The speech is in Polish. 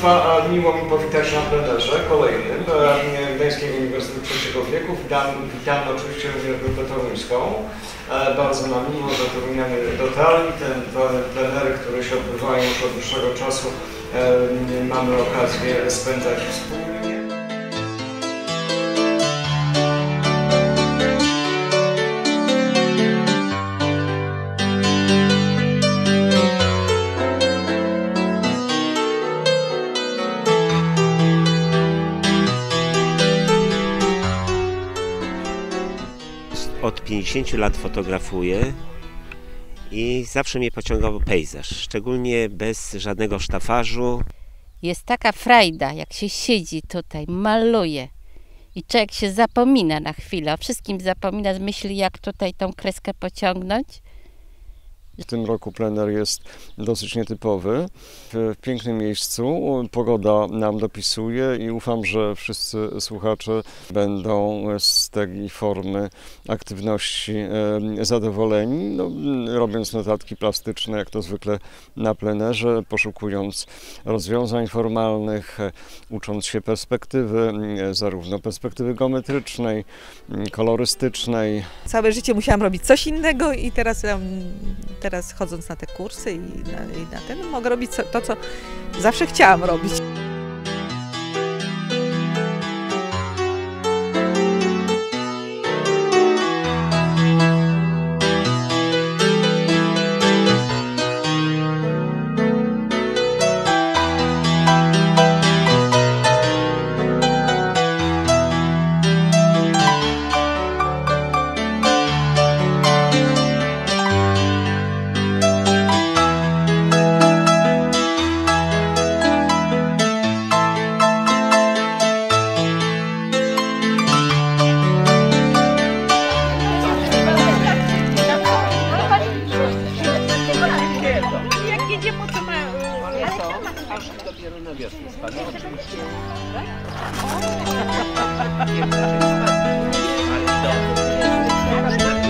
Państwa, miło mi powitać na plenerze kolejnym Gdańskiego Uniwersytetu Trzeciego Wieku. Witam oczywiście również grupę toruńską. Bardzo nam miło, że Torunianie dotarli. Te plenery, które się odbywają już od dłuższego czasu, mamy okazję spędzać wspólnie. Od 50 lat fotografuję i zawsze mnie pociągał pejzaż, szczególnie bez żadnego sztafażu. Jest taka frajda, jak się siedzi tutaj, maluje i człowiek się zapomina na chwilę, o wszystkim zapomina, myśli jak tutaj tą kreskę pociągnąć. W tym roku plener jest dosyć nietypowy, w pięknym miejscu, pogoda nam dopisuje i ufam, że wszyscy słuchacze będą z tej formy aktywności zadowoleni, robiąc notatki plastyczne, jak to zwykle na plenerze, poszukując rozwiązań formalnych, ucząc się perspektywy, zarówno perspektywy geometrycznej, kolorystycznej. Całe życie musiałam robić coś innego i teraz chodząc na te kursy i na ten, mogę robić to, co zawsze chciałam robić. Aż dopiero na wiosnę spadnie. Ale dobrze.